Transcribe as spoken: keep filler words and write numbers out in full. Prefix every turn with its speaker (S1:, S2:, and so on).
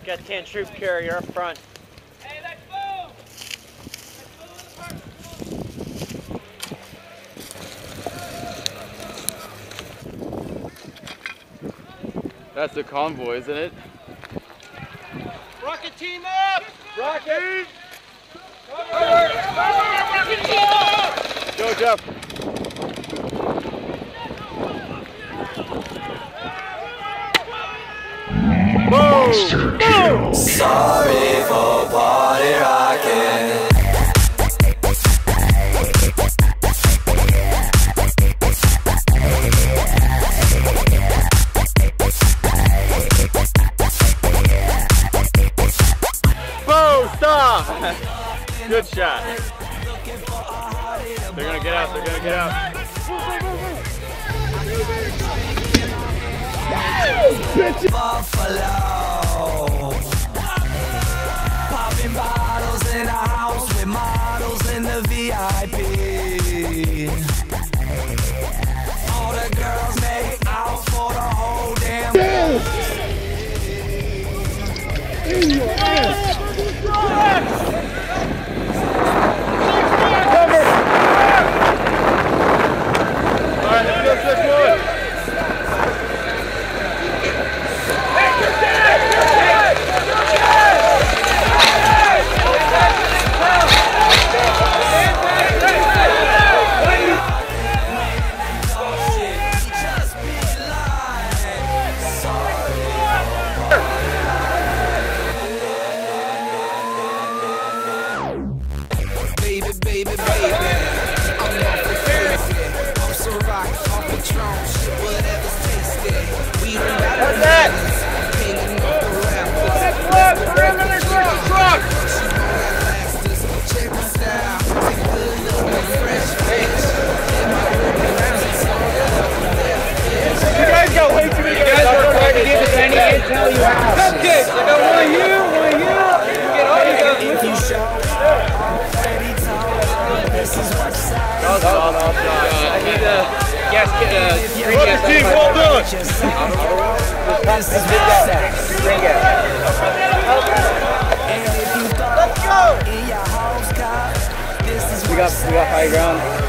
S1: Got ten troop carrier up front.
S2: Hey, let's move!
S3: That's the convoy, isn't it?
S2: Rocket team up!
S3: Rocket!
S2: Rocket team up!
S3: Go, Jeff. Boom! Boom!
S4: Sorry for party rocking.
S3: Boom! Stop! Good shot. They're gonna get out. They're gonna get out.
S4: Buffalo, popping bottles in a house with models in the V I P. All the girls make out for the whole damn world.
S3: All right, let's go six one.
S4: Baby, baby, baby, I'm off the fancy. I'm so rock, off the Patron, shit, whatever's tasty. We don't got
S3: What's that?
S4: hanging off the rafters.
S3: That's truck! Perimeter truck! Truck!
S4: She on that lasters, check my style. Take a good look, make fresh fish. In my room, it's all up there.
S3: You guys got way too many guys.
S1: Are trying to give us any intel you have.
S3: Cupcakes! I got one of you, one of you. You get all you guys.
S4: If you show already told, this is what you say.
S3: No, no, no, no.
S1: I need a gas kit. Uh, string
S3: Rocket
S1: gas.
S3: team, well done.
S4: This is what
S1: String gas.
S4: And if you thought in your home's car, this is
S1: We got, we got high ground.